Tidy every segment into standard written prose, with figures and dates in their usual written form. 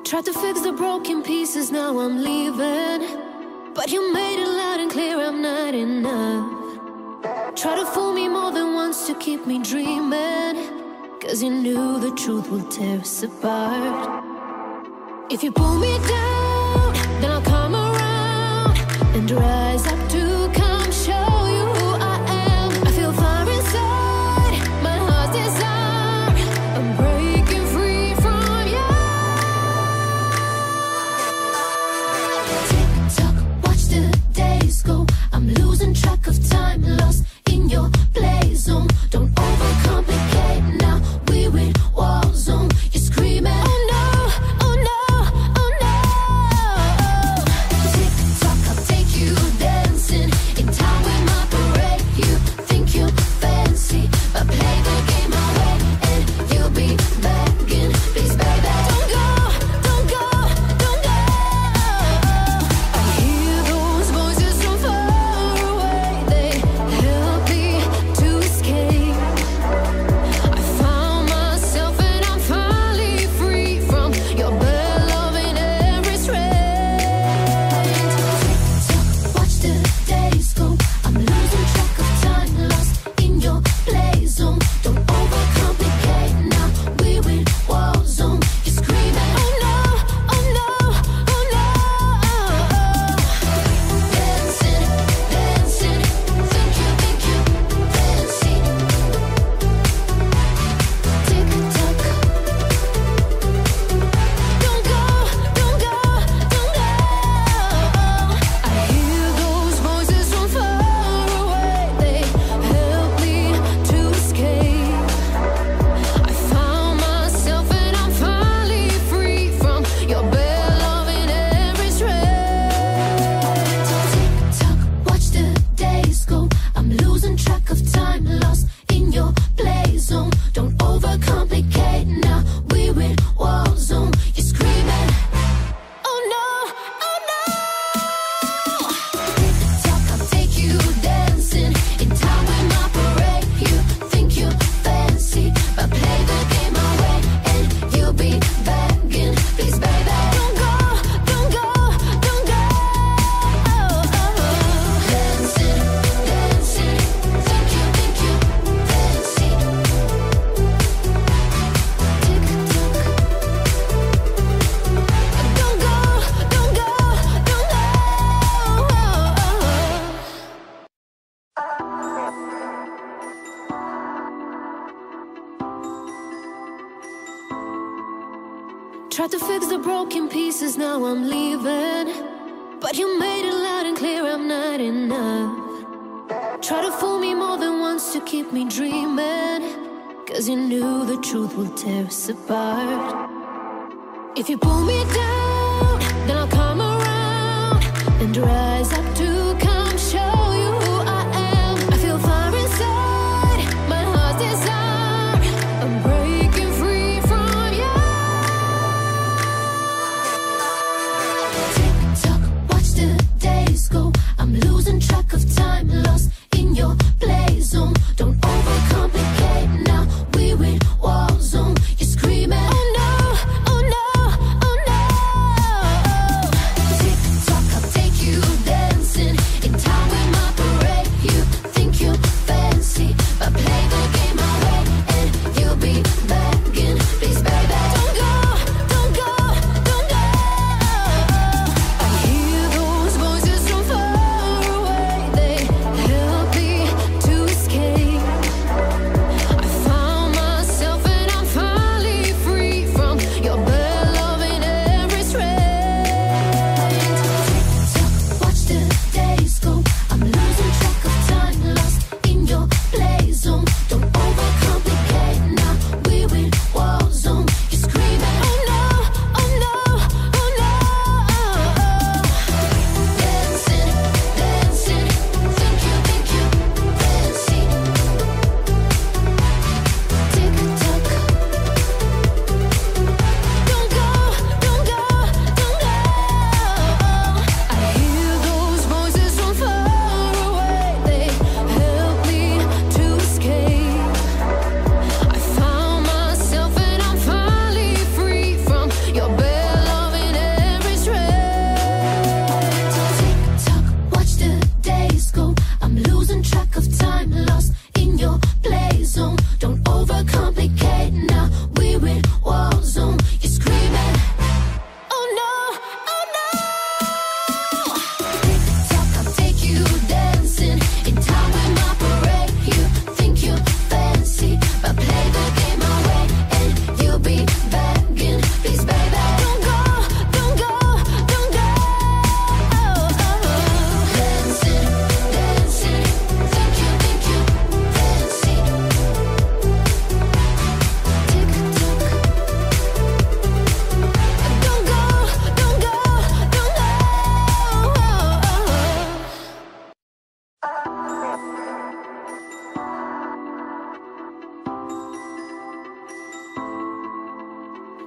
Tried to fix the broken pieces, now I'm leaving. But you made it loud and clear I'm not enough. Try to fool me more than once to keep me dreaming, 'cause you knew the truth will tear us apart. If you pull me down, then I'll come around and rise up to come show you who I am. I feel fire inside, my heart's desire. I'm breaking free from you. Tick-tock, watch the days go. I'm losing track of time, lost in your playzone. Don't overcomplicate now, we're in warzone. You're screaming, oh no, oh no, oh no. Tick-tock, I'll take you dancing in time with my parade. You think you're fancy, but play the game my way and you'll be begging. Please, baby, don't go, don't go, don't go. I hear those voices from far away. They help me to escape. I found myself and I'm finally free from your bad love in every strain. Tick-tock, watch the days go. I'm losing track of time, lost in your playzone. Don't overcomplicate now, we're in warzone. You're screaming, oh no, oh no, oh no. Dancing, dancing, think you fancy. Tick-tock, don't go, don't go, don't go. I hear those voices from far away. They help me to escape. I found myself and I'm finally free from your bad love in every strain. Tick-tock, watch the days go. I'm losing track of time, lost in your playzone. Don't overcomplicate now, we're in warzone. You're screaming, oh no, oh no. Tick-tock, I'll take you dancing in time with my parade. You think you're fancy, but play the game my way and you'll be begging. Please, baby, don't go, don't go, don't go. Dancing, dancing, think you fancy. Tick-tock, don't go, don't go, don't go. Tried to fix the broken pieces, now I'm leaving. But you made it loud and clear I'm not enough. Try to fool me more than once to keep me dreaming, 'cause you knew the truth will tear us apart. If you pull me down, then I'll come around and rise up to come show you who I am. I feel fire inside, my heart's desire. I'm breaking free from you. Tick-tock, watch the days go. I'm losing track of time, lost in your playzone. Don't overcomplicate now, we're in warzone. You're screaming, oh no, oh no, oh no. Tick-tock, I'll take you dancing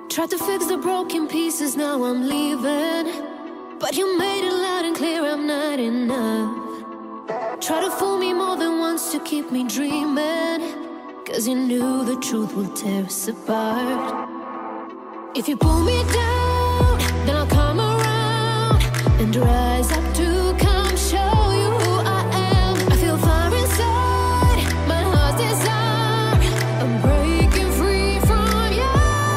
Tried to fix the broken pieces, now I'm leaving. But you made it loud and clear I'm not enough. Try to fool me more than once to keep me dreaming, 'cause you knew the truth will tear us apart. If you pull me down, then I'll come around and rise up to come show you who I am. I feel fire inside, my heart's desire. I'm breaking free from you.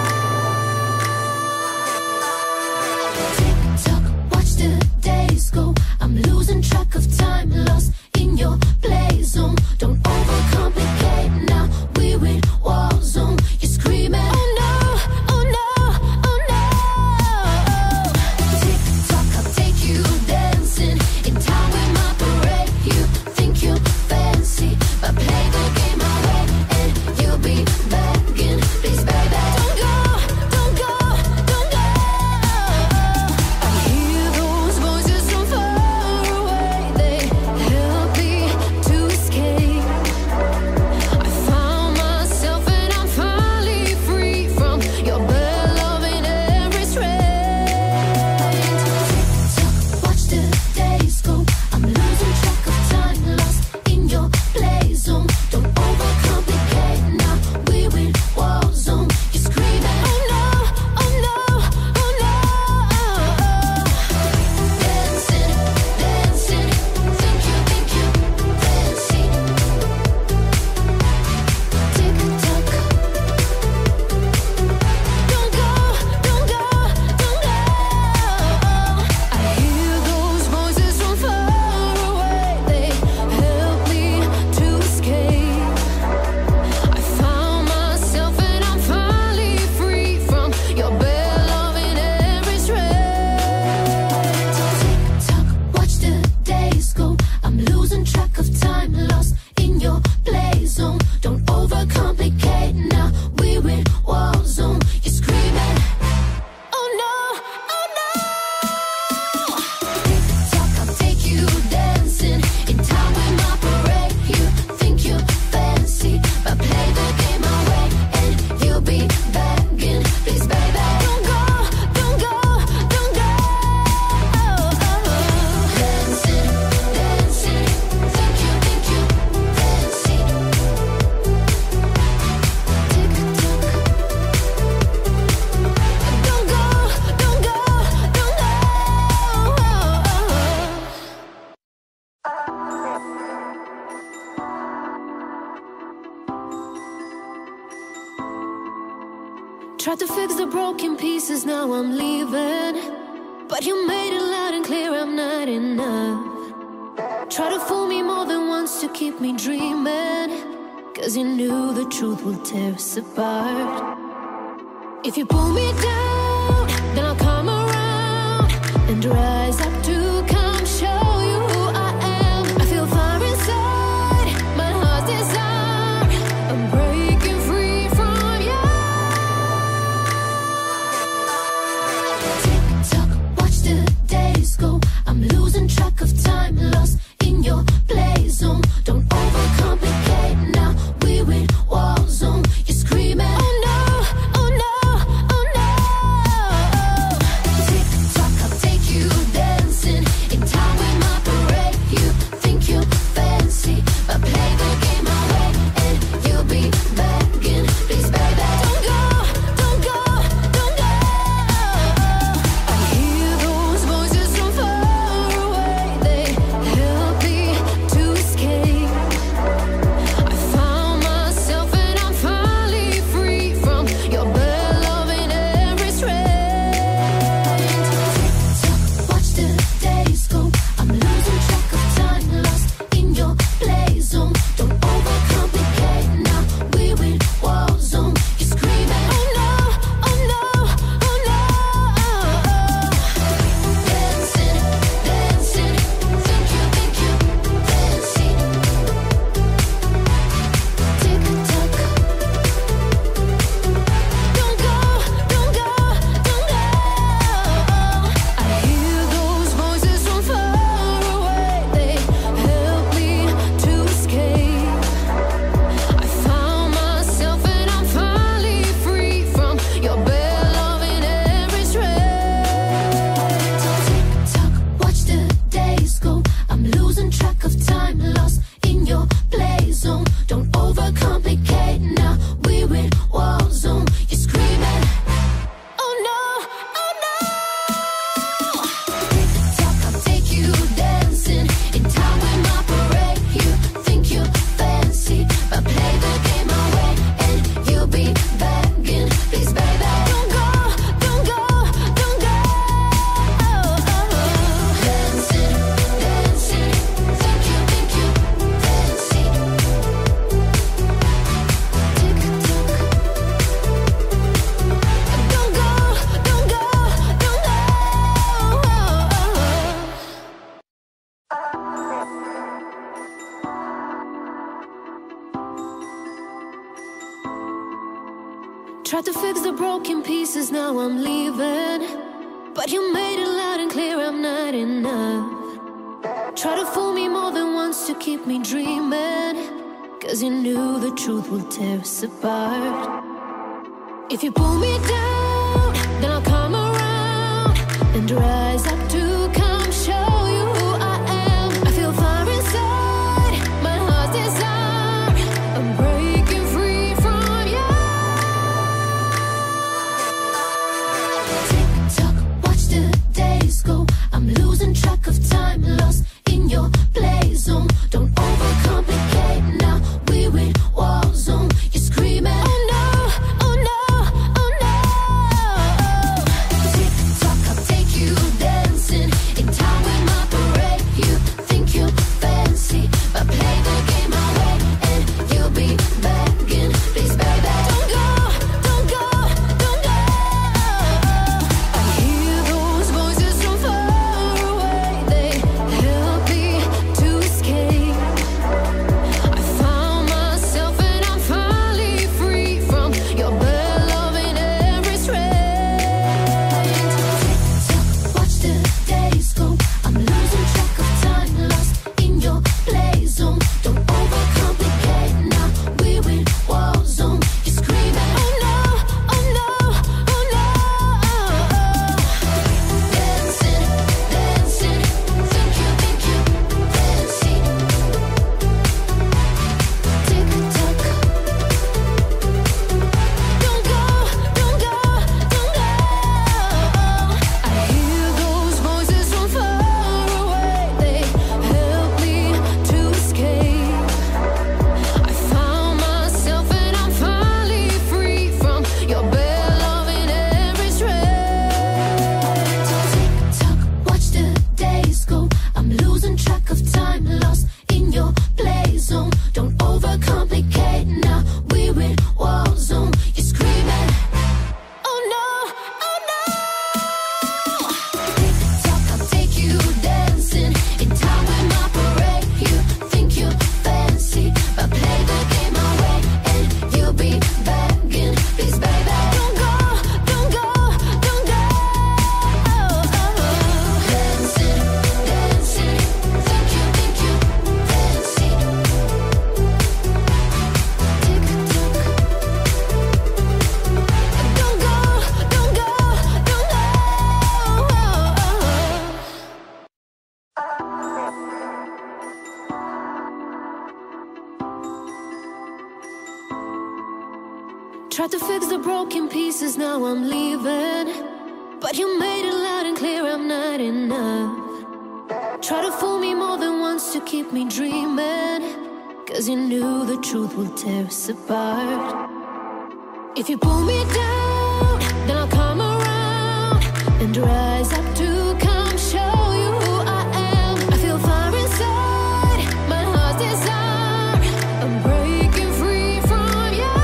Tick-tock, watch the days go. I'm losing track of time, lost in your playzone. Don't overcomplicate now, we're in warzone. You're screaming, oh no, oh no, oh no. Tick-tock, I'll take you dancing in time with my parade. You think you're fancy, but play the game my way and you'll be begging, please baby, don't go, don't go, don't go. I hear those voices from far away, they help me to escape. I found myself and I'm finally free from your bad love in every straight. Tick-tock, watch the days go. I'm losing track of time, lost in your playzone. Don't overcomplicate now, we're in warzone. You're screaming, oh no, oh no, oh no. Dancing, dancing, think you fancy. Tick-tock, don't go, don't go, don't go. I hear those voices from far away, they help me to escape. I found myself and I'm finally free from your bad love in every straight. Tick-tock, watch the days go. I'm losing track of time, lost in your playzone. Don't overcomplicate now, we're in warzone. You're screaming, oh no, oh no. Tick-tock, I'll take you dancing in time with my parade. You think you're fancy, but play the game my way and you'll be begging, please baby, don't go, don't go, don't go. Dancing, dancing, think you fancy. Tick-tock, don't go, don't go, don't go. Tried to fix the broken pieces, now I'm leaving. But you made it loud and clear I'm not enough. Try to fool me more than once to keep me dreaming, 'cause you knew the truth will tear us apart. If you pull me down, then I'll come around and rise up to come show you who I am. I feel fire inside, my heart's desire. I'm breaking free from you. Tick-tock, watch the days go. I'm losing track of time, lost in your playzone. Don't overcomplicate now, we're in warzone. You're screaming, oh no, oh no, oh no. Tick-tock, I'll take you dancing Tried to fix the broken pieces, now I'm leaving. But you made it loud and clear I'm not enough. Try to fool me more than once to keep me dreaming, 'cause you knew the truth will tear us apart. If you pull me down, then I'll come around and rise up to come show you who I am. I feel fire inside, my heart's desire. I'm breaking free from you. Tick-tock, watch the days go. I'm losing track of time, lost in your playzone. Don't overcomplicate now, we're in warzone. You're screaming, oh no, oh no, oh no. Tick-tock, I'll take you dancing in time with my parade. You think you're fancy, but play the game my way and you'll be begging. Please, baby, don't go, don't go, don't go. I hear those voices from far away. They help me to escape. I found myself and I'm finally free from your bad love in every straight. Tick-tock, watch the days go. I'm losing track of time, lost in your playzone. Don't overcomplicate now, we're in warzone. You're screaming, oh no, oh no, oh no. Dancing, dancing, think you fancy. Tick-tock, don't go, don't go, don't go. I hear those voices from far away. They help me to escape. I found myself and I'm finally free from your bad love in every straight. Tick-tock, watch the days go. I'm losing track of time, lost in your playzone. Don't overcomplicate now, we're in warzone. You're screaming, oh no, oh no. Tick-tock, I'll take you dancing in time with my parade. You think you're fancy, but play the game my way and you'll be begging. Please, baby, don't go, don't go, don't go. Dancing, dancing, think you fancy. Tick-tock, don't go, don't go, don't go. Tried to fix the broken pieces, now I'm leaving. But you made it loud and clear I'm not enough. Try to fool me more than once to keep me dreaming, 'cause you knew the truth will tear us apart. If you pull me down, then I'll come around and rise up to come show you who I am. I feel fire inside, my heart's desire. I'm breaking free from you.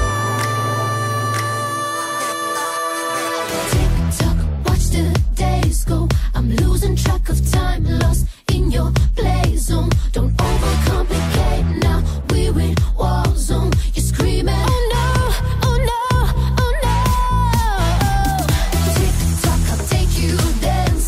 Tick-tock, watch the days go. I'm losing track of time, lost in your playzone. Don't overcomplicate now, we're in warzone. You're screaming, oh no, oh no, oh no. Tick-tock, I'll take you dancing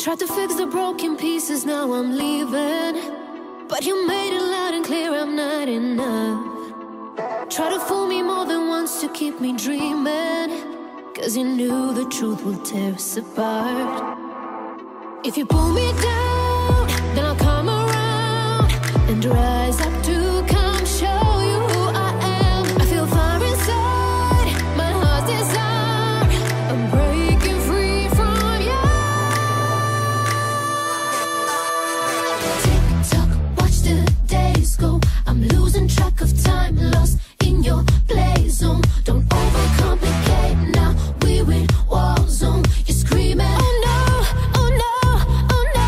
Tried to fix the broken pieces, now I'm leaving. But you made it loud and clear I'm not enough. Try to fool me more than once to keep me dreaming, 'cause you knew the truth will tear us apart. If you pull me down, then I'll come around and rise up to come show you who I am. I feel fire inside, my heart's desire. I'm breaking free from you. Tick-tock, watch the days go. I'm losing track of time, lost in your playzone. Don't overcomplicate now, we're in warzone. You're screaming, oh no, oh no, oh no.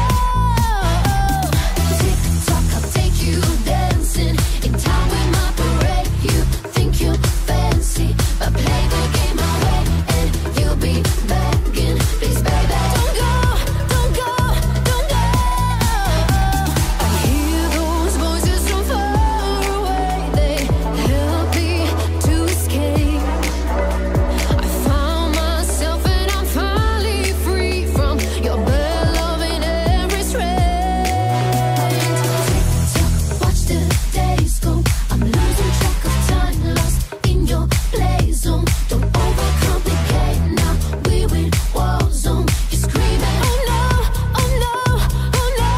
Tick-tock, I'll take you dancing in time with my parade. You think you're fancy, but play the game my way and you'll be begging. Please, baby, don't go, don't go, don't go. I hear those voices from far away. They help me to escape. I found myself and I'm finally free from your bad love in every strain. Tick-tock, watch the days go. I'm losing track of time, lost in your playzone. Don't overcomplicate now, we're in warzone. You're screaming, oh no, oh no, oh no.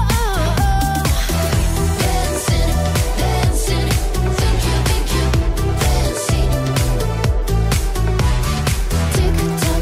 Dancing, dancing, think you fancy. Tick-tock,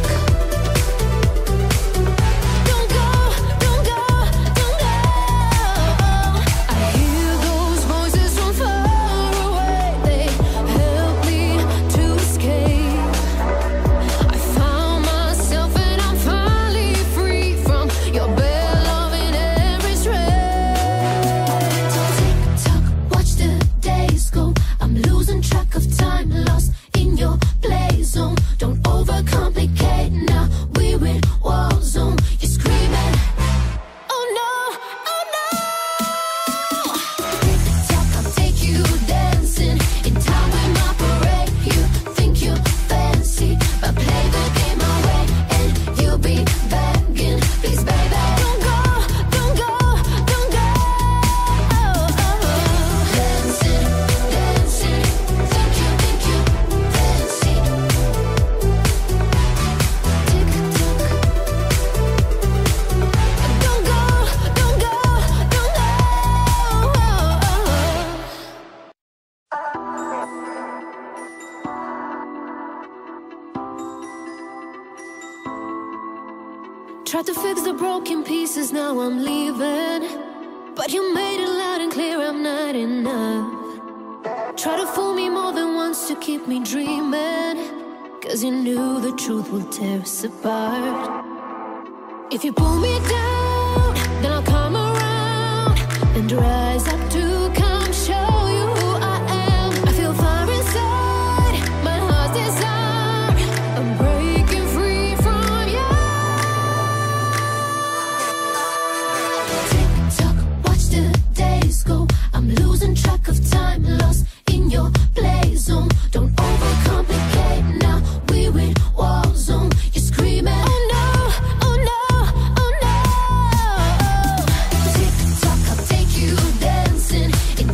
don't go, don't go, don't go. I hear those voices from far away. They help me to escape. I found myself and I'm finally free from your bad love in every strain. Tick-tock, watch the days go. I'm losing track of time, lost in your playzone. Don't overcomplicate now, we're in warzone. You're screaming, oh no, oh no. Tick-tock, I'll take you dancing in time with my parade. You think you're fancy, but play the game my way and you'll be begging. Please, baby, don't go, don't go, don't go. Dancing, dancing, think you fancy. Tick-tock, don't go, don't go, don't go. Tried to fix the broken pieces, now I'm leaving. But you made it loud and clear I'm not enough. Try to fool me more than once to keep me dreaming, 'cause you knew the truth will tear us apart. If you pull me down, then I'll come around and rise up to come show you who I am. I feel fire inside, my heart's desire. I'm breaking free from you. Tick-tock, watch the days go. I'm losing track of time, lost in your playzone. Don't overcomplicate now, we're in warzone. You're screaming, oh no, oh no, oh no. Tick-tock, I'll take you dancing in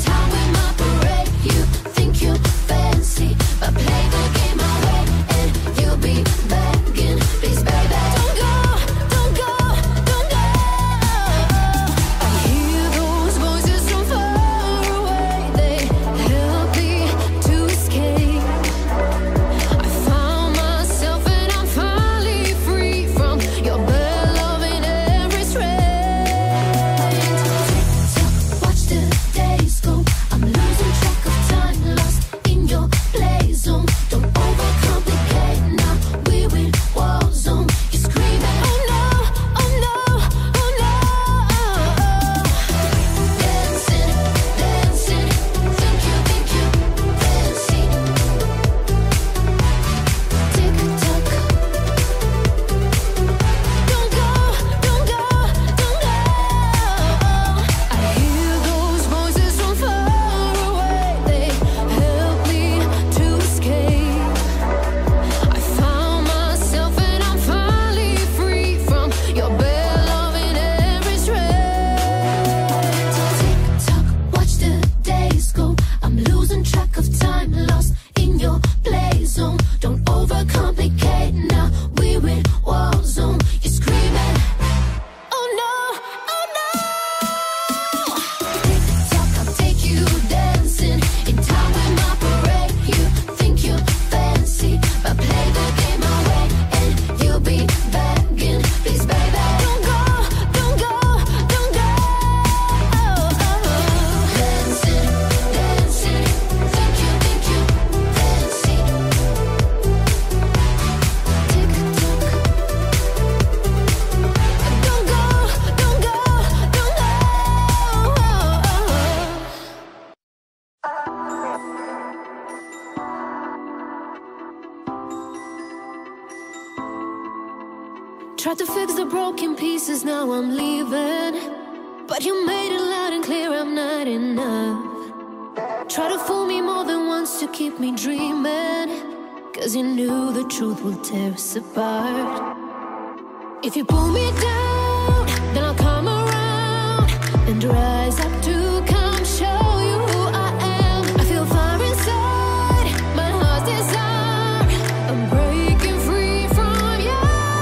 Tried to fix the broken pieces, now I'm leaving. But you made it loud and clear I'm not enough. Try to fool me more than once to keep me dreaming, 'cause you knew the truth will tear us apart. If you pull me down, then I'll come around and rise up to come show you who I am. I feel fire inside, my heart's desire. I'm breaking free from you.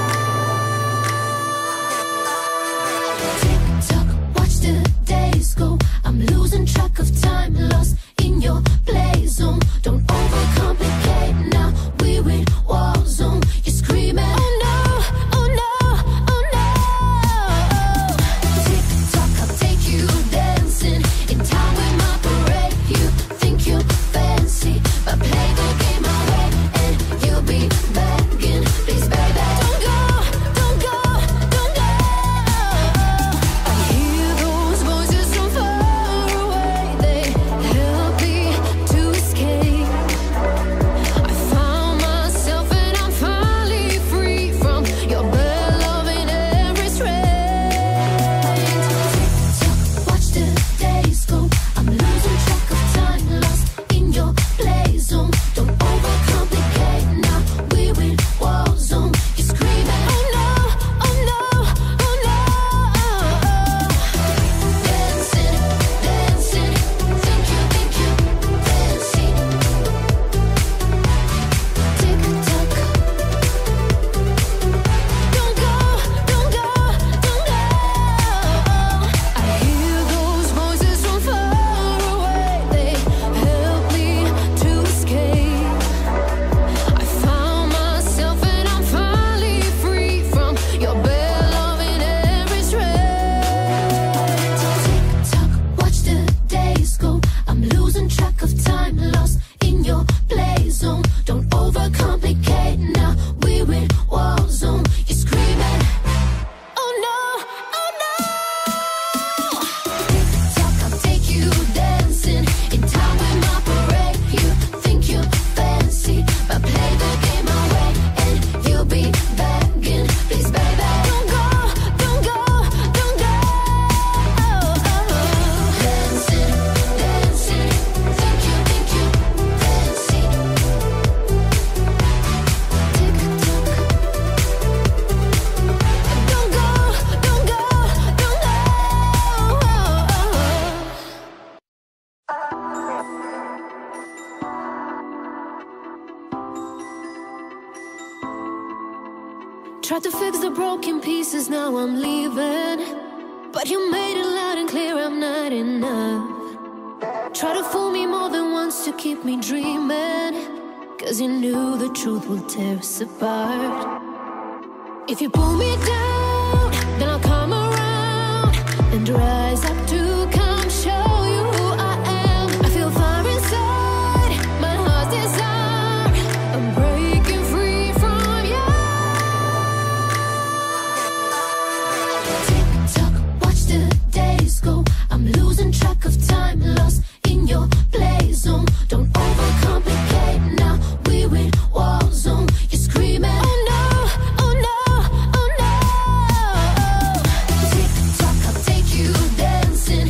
Tick-tock, watch the days go. I'm losing track of time, lost in your playzone. Don't overcomplicate now, we're in warzone. You're screaming, oh no, oh no, oh no. Tick-tock, I'll take you dancing in time with my parade. You think you're fancy, but play the game my way and you'll be begging. Please, baby, don't go, don't go, don't go. I hear those voices from far away. They help me to escape. I found myself and I'm finally free from your bad love in every strain. Tick-tock, watch the days go. I'm losing track of time, lost in your playzone. Don't overcomplicate now, we're in warzone. You're screaming, oh no, oh no, oh no. Dancing, dancing, think you fancy. Tick-tock, don't go, don't go, don't go. I hear those voices from far away. They help me to escape. I found myself and I'm finally free from your bad love in every strain. Tick-tock, watch the days go. I'm losing track of time, lost in your playzone. Don't overcomplicate now, we're in warzone. You're screaming, oh no, oh no. Tick-tock, I'll take you dancing in time with my parade. You think you're fancy, but play the game my way and you'll be begging. Please, baby, don't go, don't go, don't go. Dancing, dancing, think you fancy. Tick-tock, don't go, don't go, don't go. Tried to fix the broken pieces, now I'm leaving. But you made it loud and clear I'm not enough. Try to fool me more than once to keep me dreaming, 'cause you knew the truth will tear us apart. If you pull me down, then I'll come around and rise up to come show you who I am. I feel fire inside, my heart's desire. I'm breaking free from you. Tick-tock, watch the days go. I'm losing track of time, lost in your playzone. Don't overcomplicate now, we're in warzone. You're screaming, oh no, oh no, oh no. Tick-tock, I'll take you dancing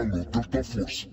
Allo, tanta força.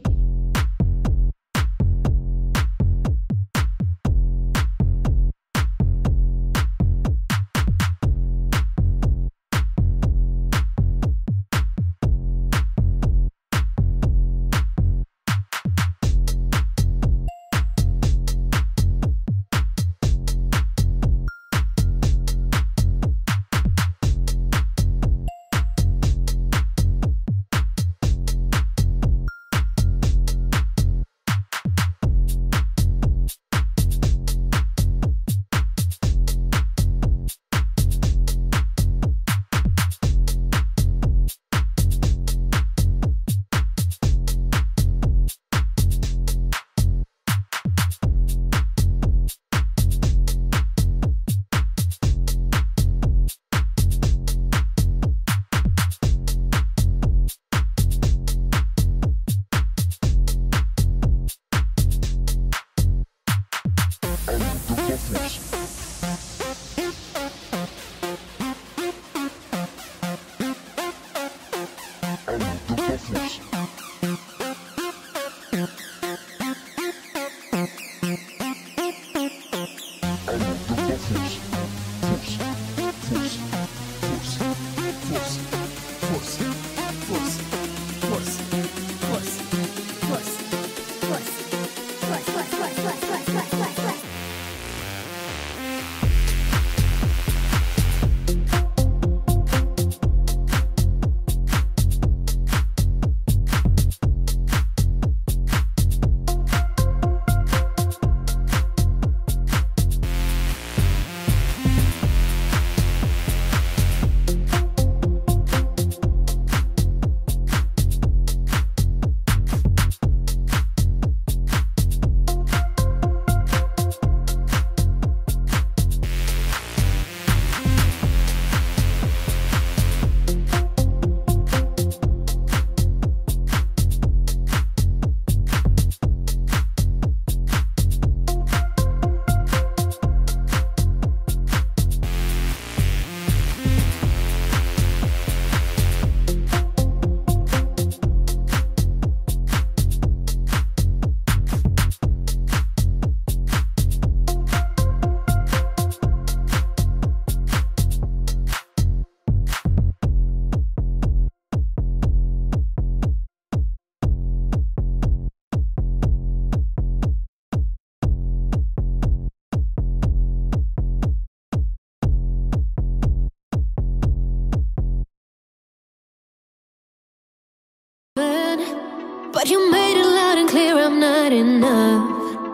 But you made it loud and clear I'm not enough.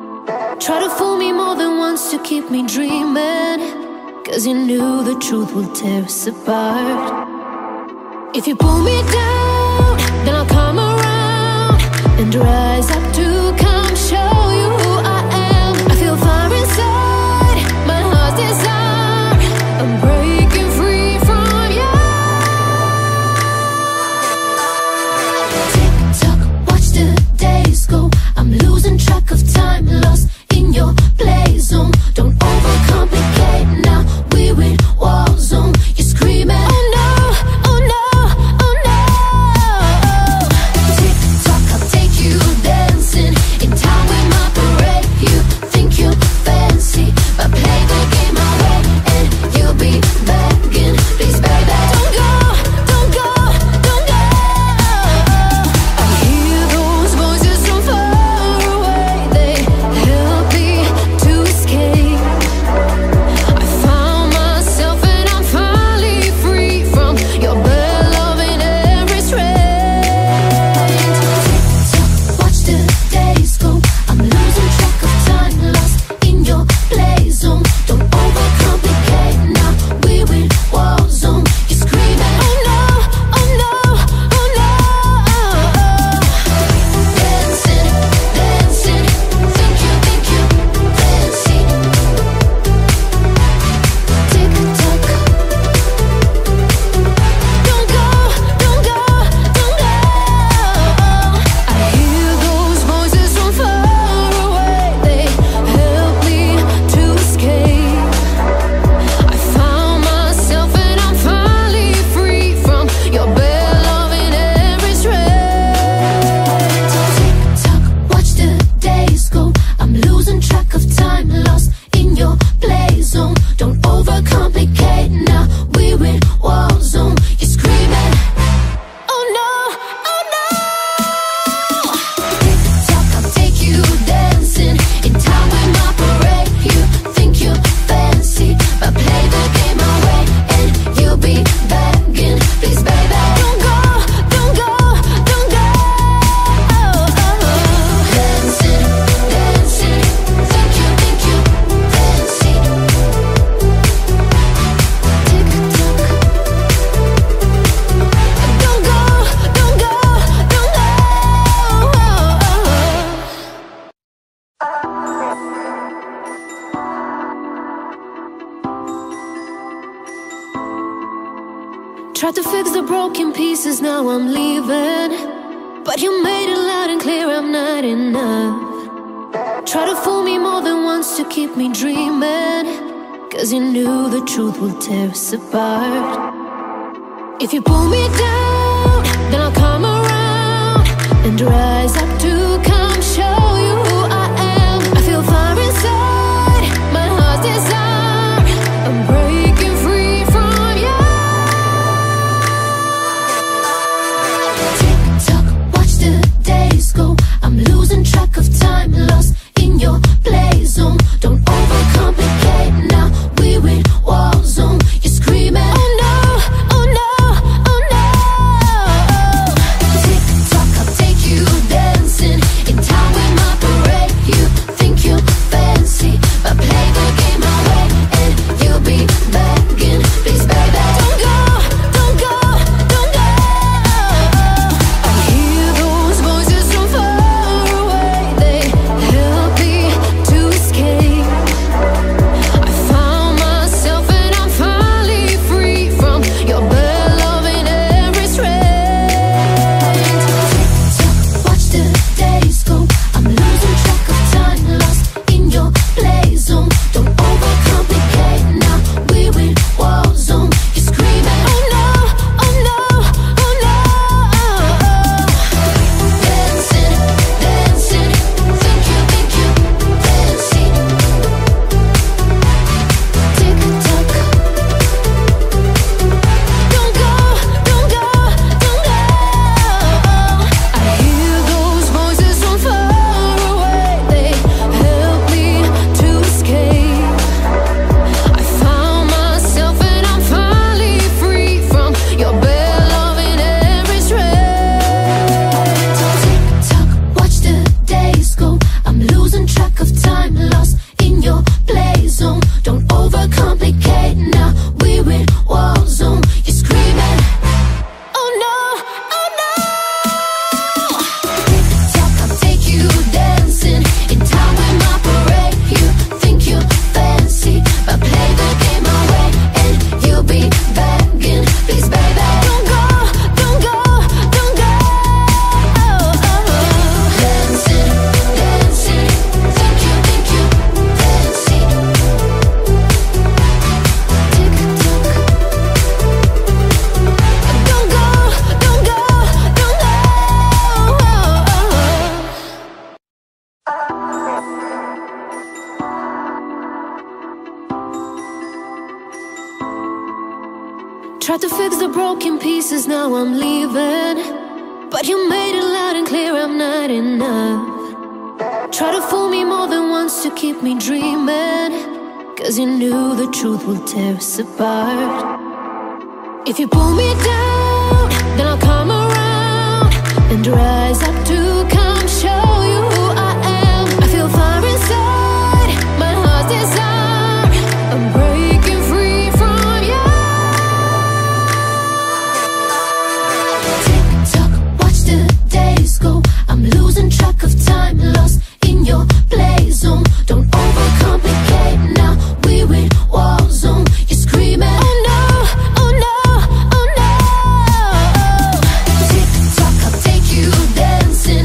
Try to fool me more than once to keep me dreaming, 'cause you knew the truth will tear us apart. If you pull me down, then I'll come around and rise up to come show you who I am. I feel fire inside, my heart's desire. I'm breaking free from you. Tick-tock, watch the days go. I'm losing track of time, lost in your playzone. Don't overcomplicate now, we're in warzone. You're screaming, oh no, oh no, oh no. the broken pieces, now I'm leaving. But you made it loud and clear I'm not enough. Try to fool me more than once to keep me dreaming, 'cause you knew the truth will tear us apart. If you pull me down, then I'll come around and rise up to come show you who I am. I feel fire inside, my heart's desire. I'm breaking free from you. Tick-tock, watch the days go. I'm losing track of time, lost in your playzone. Don't overcomplicate now, we're in warzone. You're screaming, oh no, oh no, oh no. Tick-tock, I'll take you dancing in time with my parade. You think you're fancy, but play the game my way and you'll be begging, please baby, don't go, don't go, don't go. I hear those voices from far away, they help me to escape. I found myself and I'm finally free from your bad love in every straight. Tick-tock, watch the days go. I'm losing track of time, lost in your playzone. Don't overcomplicate now, we're in warzone. You're screaming, oh no, oh no, oh no. Dancing, dancing, think you fancy. Tick-tock, don't go, don't go, don't go. I hear those voices from far away, they help me to escape. I found myself and I'm finally free from your bad love in every straight. Tick-tock, watch the days go. I'm losing track of time, lost in your playzone. Don't overcomplicate now, we're in warzone. You're screaming, oh no, oh no. Tick-tock, I'll take you dancing in time with my parade. You think you're fancy, but play the game my way and you'll be begging, please baby, don't go, don't go, don't go. Dancing, dancing, think you fancy. Tick-tock, don't go, don't go, don't go. Tried to fix the broken pieces, now I'm leaving. But you made it loud and clear I'm not enough. Try to fool me more than once to keep me dreaming, 'cause you knew the truth will tear us apart. If you pull me down, then I'll come around and rise up to come show you who I am. I feel fire inside, my heart's desire. I'm breaking free from you. Tick-tock, watch the days go. I'm losing track of time, lost in your playzone. Don't overcomplicate now, we're in warzone. You're screaming, oh no, oh no, oh no. Tick-tock, I'll take you dancing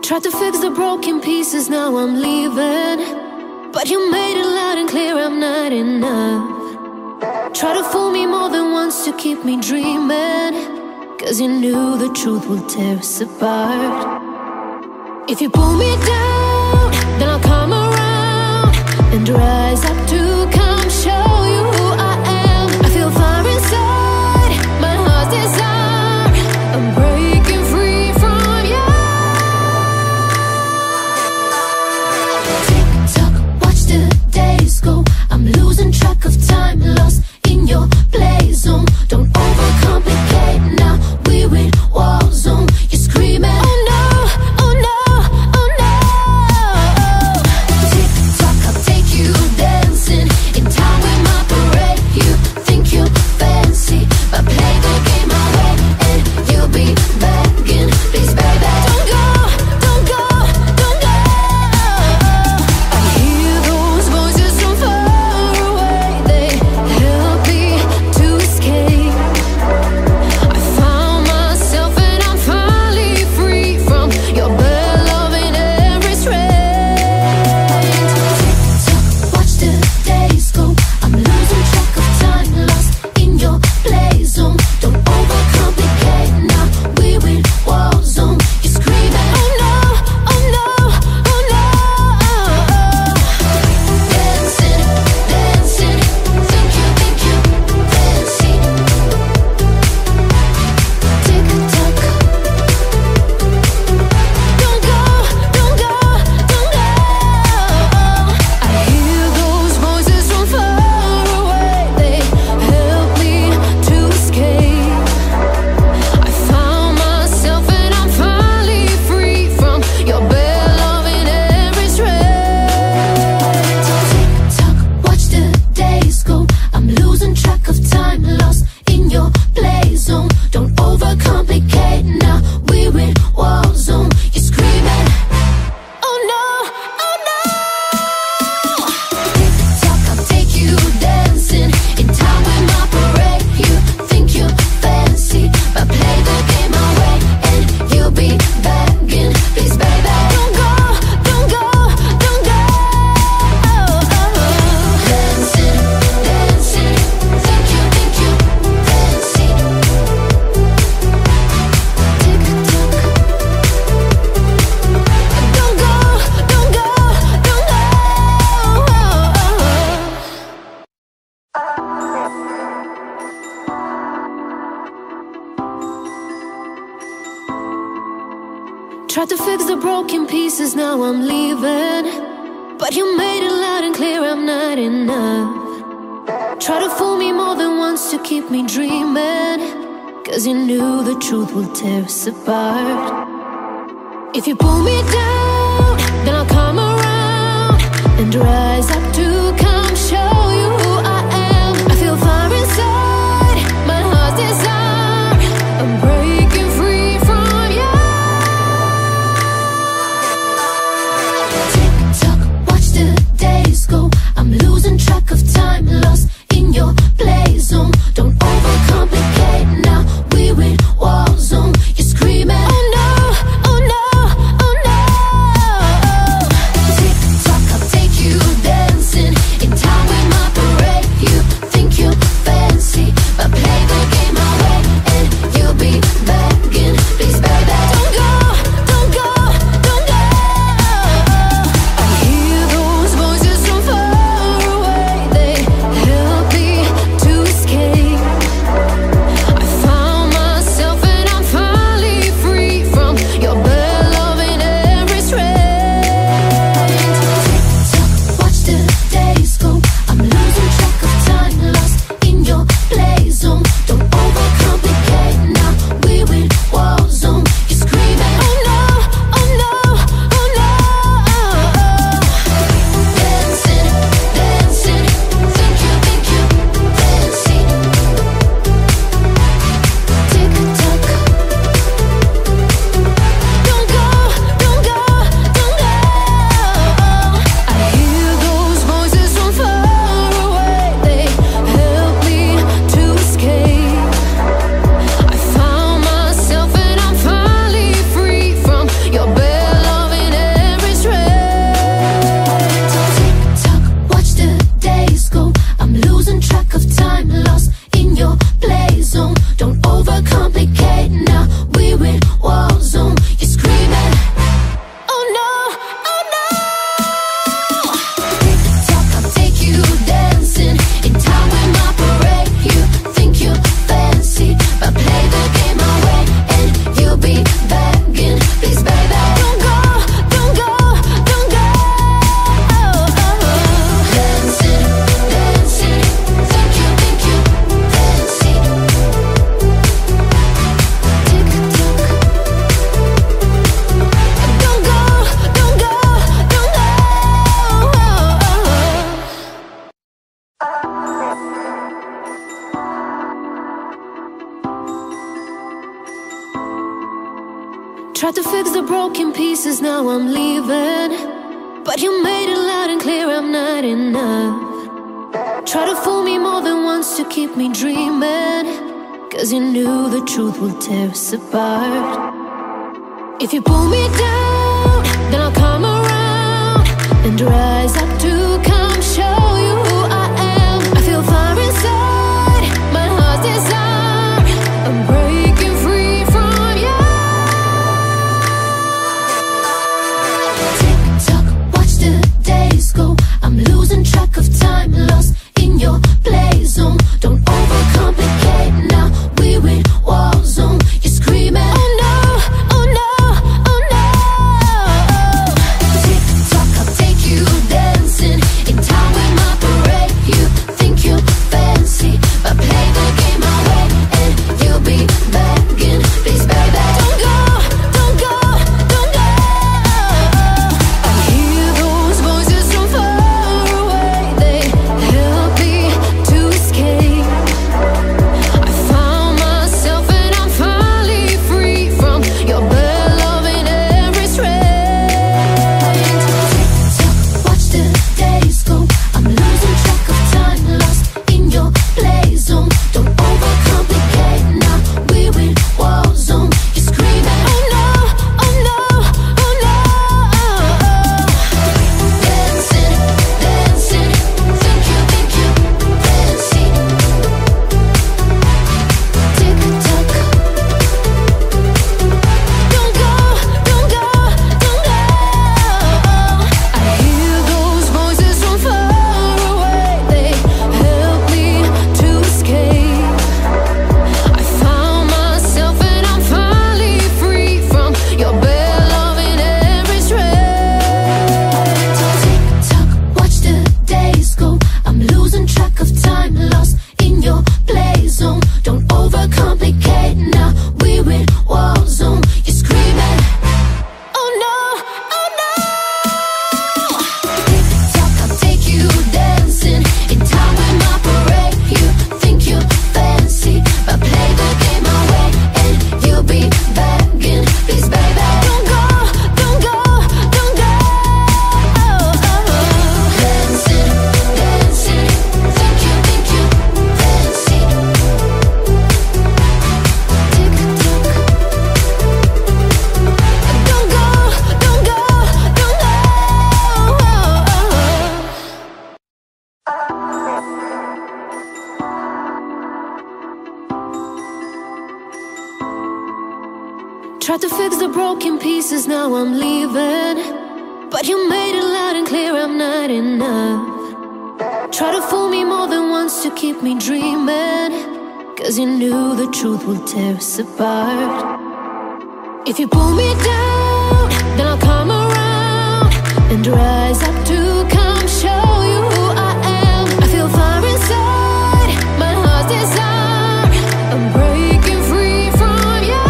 Tried to fix the broken pieces, now I'm leaving, but you made it loud and clear I'm not enough. Try to fool me more than once to keep me dreaming, 'cause you knew the truth will tear us apart. If you pull me down, then I'll come around and rise up to come show you who I am. I feel fire inside, my heart's desire. I'm breaking free from you. Tick-tock, watch the days go. I'm losing track of time, lost in your playzone. Don't overcomplicate now, we're in warzone. You're screaming, oh no, oh no, oh no. Tick-tock, I'll take you dancing in time with my parade. You think you're fancy, but play the game my way and you'll be begging, please baby, don't go, don't go, don't go. I hear those voices from far away, they help me to escape. I found myself and I'm finally free from your bad love in every straight. Tick-tock, watch the days go. I'm losing track of time, lost in your playzone. Don't overcomplicate now, we're in warzone. You're screaming, oh no, oh no, oh no. Dancing, dancing, think you fancy. Tick-tock, don't go, don't go, don't go. I hear those voices from far away, they help me to escape. I found myself and I'm finally free from your bad love in every straight. Tick-tock, watch the days go. I'm losing track of time, lost in your playzone. Don't overcomplicate now, we're in warzone. You're screaming, oh no, oh no. Tick-tock, I'll take you dancing in time with my parade. You think you're fancy, but play the game my way and you'll be begging, please baby, don't go, don't go, don't go. Dancing, dancing, think you fancy. Tick-tock, don't go, don't go, don't go. Tried to fix the broken pieces, now I'm leaving, but you made it loud and clear I'm not enough. Try to fool me more than once to keep me dreaming, 'cause you knew the truth will tear us apart. If you pull me down, then I'll come around and rise up to come show you who I am. I feel fire inside, my heart's desire. I'm breaking free from you. Tick-tock, watch the days go. I'm losing track of time, lost in your playzone. Don't overcomplicate now, we're in warzone. You're screaming, oh no, oh no, oh no. Tick-tock, I'll take you dancing Tried to fix the broken pieces, now I'm leaving, but you made it loud and clear I'm not enough. Try to fool me more than once to keep me dreaming, 'cause you knew the truth will tear us apart. If you pull me down, then I'll come around and rise up to come show you who I am. I feel fire inside, my heart's desire. I'm breaking free from you. Tick-tock, watch the days go. I'm losing track of time, lost in your playzone. Don't overcomplicate now, we're in warzone. You're screaming, oh no, oh no, oh no. Tick-tock, I'll take you dancing in time with my parade. You think you're fancy, but play the game my way and you'll be begging, please baby, don't go, don't go, don't go. I hear those voices from far away, they help me to escape. I found myself and I'm finally free from your bad love in every strain. Tick-tock, watch the days go. I'm losing track of time, lost in your playzone. Don't overcomplicate now, we're in warzone. You're screaming, oh no, oh no, oh no. Dancing, dancing, think you fancy. Tick-tock, don't go, don't go, don't go. I hear those voices from far away, they help me to escape. I found myself and I'm finally free from your bad love in every strain. Tick-tock, watch the days go. I'm losing track of time, lost in your playzone. Don't overcomplicate now, we're in warzone. You're screaming, oh no, oh no. Tick-tock, I'll take you dancing in time with my parade. You think you're fancy, but play the game my way and you'll be begging, please baby, don't go, don't go, don't go. Dancing, dancing, think you fancy. Tick-tock, don't go, don't go, don't go. Tried to fix the broken pieces, now I'm leaving, but you made it loud and clear I'm not enough. Try to fool me more than once to keep me dreaming, 'cause you knew the truth will tear us apart. If you pull me down, then I'll come around and rise up to come show you who I am. I feel fire inside, my heart's desire. I'm breaking free from you.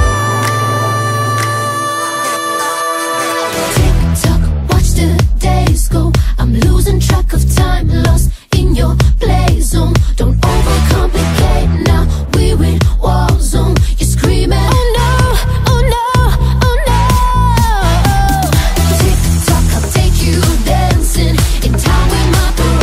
Tick-tock, watch the days go. I'm losing track of time, lost in your playzone. Don't overcomplicate now, we're in warzone. You're screaming, oh no, oh no, oh no. Tick-tock, I'll take you dancing in time with my parade.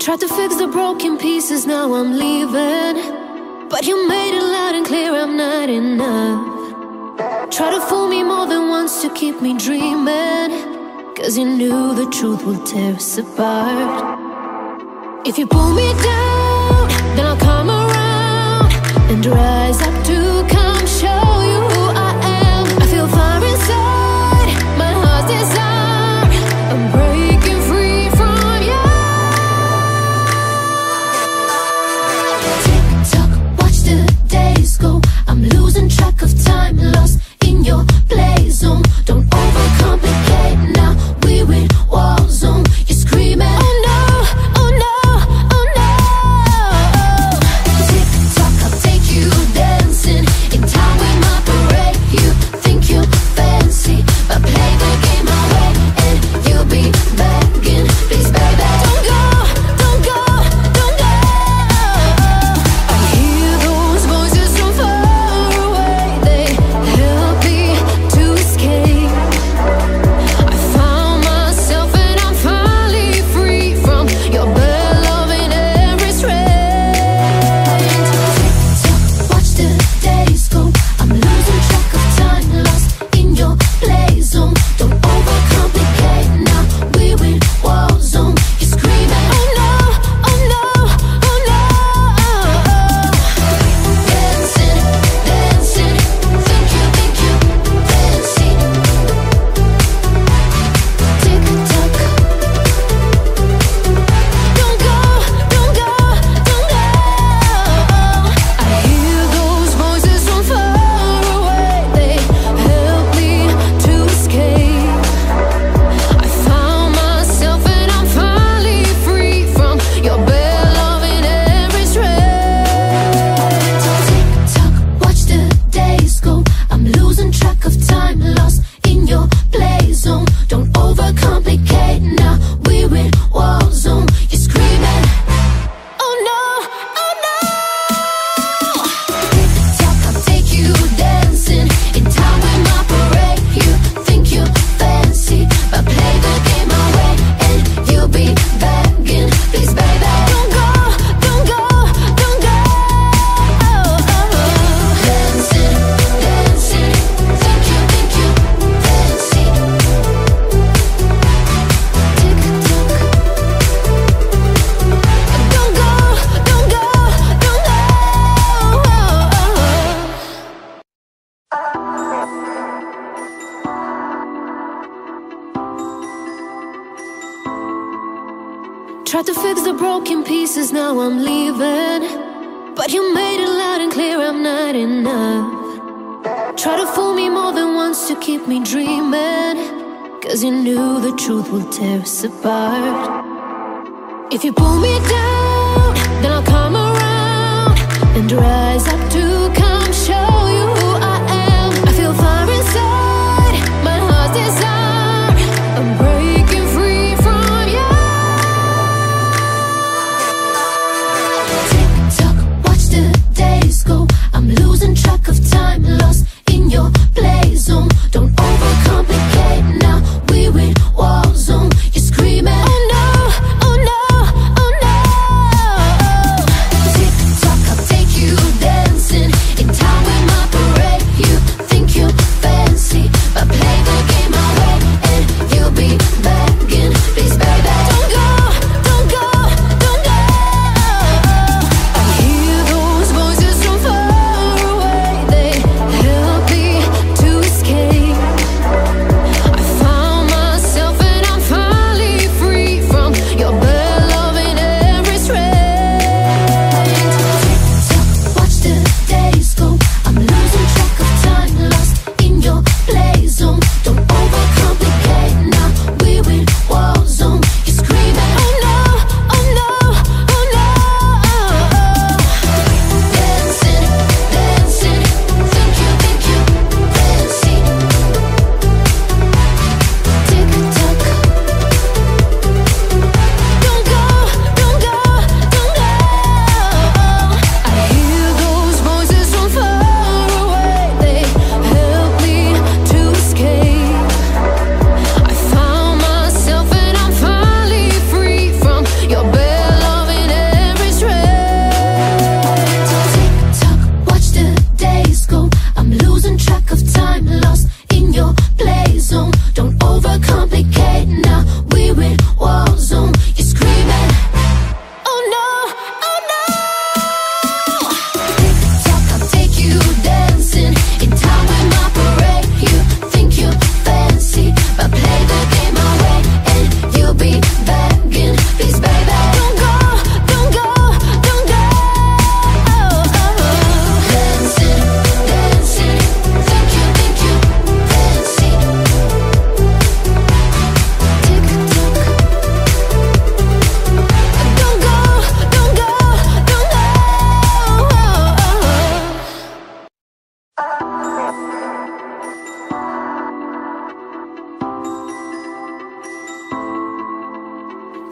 Tried to fix the broken pieces, now I'm leaving. But you made it loud and clear I'm not enough. Try to fool me more than once to keep me dreaming, 'cause you knew the truth will tear us apart. If you pull me down, then I'll come around and rise up to come show you who I am. I feel fire inside, my heart's desire. I'm breaking free from you. Tick-tock, watch the days go. I'm losing track of time, lost in your playzone. Don't overcomplicate now, we're in warzone. You're screaming, oh no, oh no, oh no. Tick-tock, I'll take you dancing in time with my parade. You think you're fancy, but play the game my way and you'll be begging, please baby, don't go, don't go, don't go. I hear those voices from far away, they help me to escape. I found myself and I'm finally free from your bad love and every restraint. Tick-tock, watch the days go. I'm losing track of time, lost in your playzone. Don't overcomplicate now, we're in warzone. You're screaming, oh no, oh no, oh no. Dancing, dancing, think you fancy. Tick-tock, don't go, don't go, don't go. I hear those voices from far away, they help me to escape. I found myself and I'm finally free from your bad love and every restraint. Tick-tock, watch the days go. I'm losing track of time, lost in your playzone. Don't overcomplicate now, we're in warzone. You're screaming, oh no, oh no. Tick-tock, I'll take you dancing in time with my parade. You think you're fancy, but play the game my way and you'll be begging, please baby, don't go, don't go, don't go. Dancing, dancing, think you fancy. Tick-tock, don't go, don't go, don't go. Tried to fix the broken pieces, now I'm leaving. But you made it loud and clear I'm not enough. Try to fool me more than once to keep me dreaming, 'cause you knew the truth will tear us apart. If you pull me down, then I'll come around and rise up to come show you who I am. I feel fire inside, my heart's desire. I'm breaking free from you. Tick-tock, watch the days go. I'm losing track of time, lost in your playzone. Don't overcomplicate now, we're in warzone. You're screaming, oh no, oh no, oh no. Tick-tock, I'll take you dancing in time with my parade.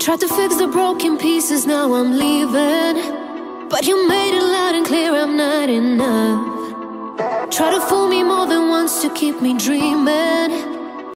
Tried to fix the broken pieces, now I'm leaving. But you made it loud and clear I'm not enough. Try to fool me more than once to keep me dreaming.